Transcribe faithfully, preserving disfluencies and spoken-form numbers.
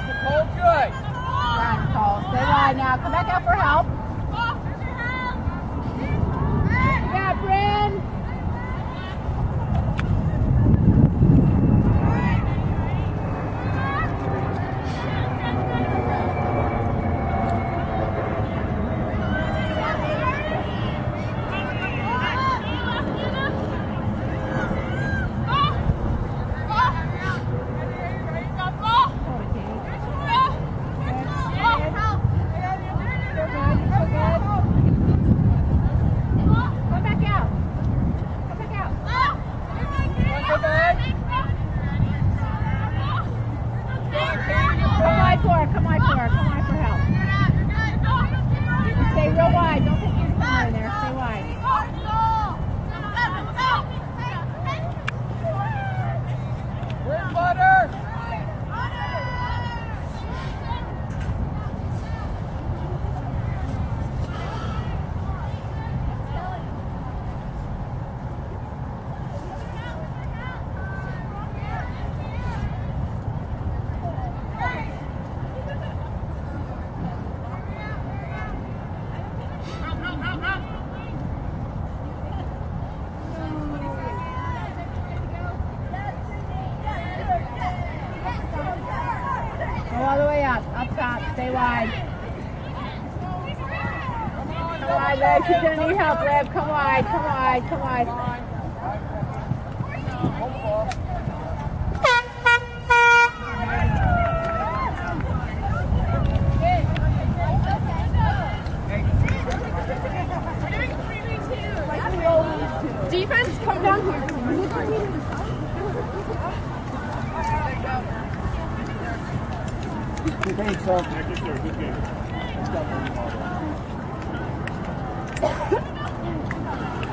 Nicole, good. Yeah, Nicole. Stay wide now. Come back out for help. Yeah, Bryn. All the way up, up top, stay wide. Come wide, Lev, she's gonna need help, Lev. Come wide, come wide, come wide. Defense, come down here. Good game, sir. Good game. Good game.